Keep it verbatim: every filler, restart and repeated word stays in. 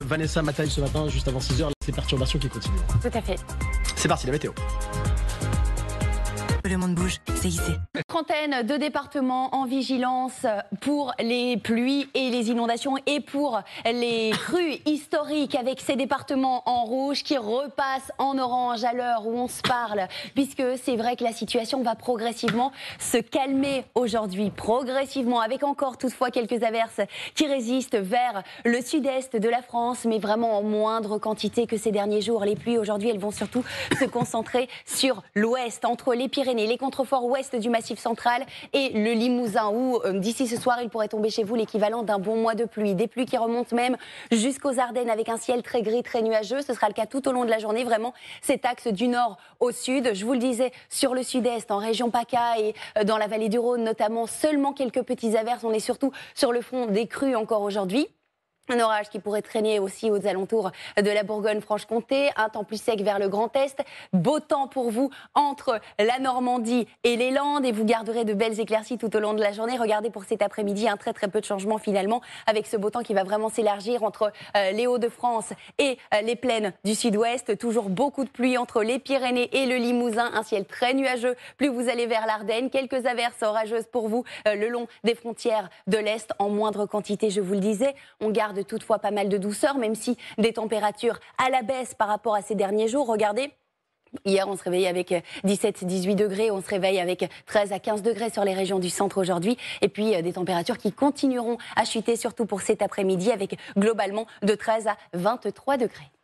Vanessa Mataille ce matin, juste avant six heures, ces perturbations qui continuent. Tout à fait. C'est parti, la météo. Le monde bouge, c'est ici. Trentaine de départements en vigilance pour les pluies et les inondations et pour les crues historiques, avec ces départements en rouge qui repassent en orange à l'heure où on se parle, puisque c'est vrai que la situation va progressivement se calmer aujourd'hui, progressivement, avec encore toutefois quelques averses qui résistent vers le sud-est de la France, mais vraiment en moindre quantité que ces derniers jours. Les pluies aujourd'hui, elles vont surtout se concentrer sur l'ouest, entre les Pyrénées, les contreforts ouest du Massif central et le Limousin, où euh, d'ici ce soir il pourrait tomber chez vous l'équivalent d'un bon mois de pluie. Des pluies qui remontent même jusqu'aux Ardennes avec un ciel très gris, très nuageux. Ce sera le cas tout au long de la journée, vraiment cet axe du nord au sud. Je vous le disais, sur le sud-est, en région PACA et euh, dans la vallée du Rhône notamment, seulement quelques petites averses. On est surtout sur le front des crues encore aujourd'hui. Un orage qui pourrait traîner aussi aux alentours de la Bourgogne-Franche-Comté, un temps plus sec vers le Grand Est, beau temps pour vous entre la Normandie et les Landes, et vous garderez de belles éclaircies tout au long de la journée. Regardez pour cet après-midi, un très très peu de changement finalement, avec ce beau temps qui va vraiment s'élargir entre euh, les Hauts-de-France et euh, les plaines du sud-ouest. Toujours beaucoup de pluie entre les Pyrénées et le Limousin, un ciel très nuageux plus vous allez vers l'Ardenne. Quelques averses orageuses pour vous euh, le long des frontières de l'Est, en moindre quantité, je vous le disais. On garde toutefois pas mal de douceur, même si des températures à la baisse par rapport à ces derniers jours. Regardez, hier on se réveillait avec dix-sept à dix-huit degrés, on se réveille avec treize à quinze degrés sur les régions du centre aujourd'hui, et puis des températures qui continueront à chuter, surtout pour cet après-midi, avec globalement de treize à vingt-trois degrés.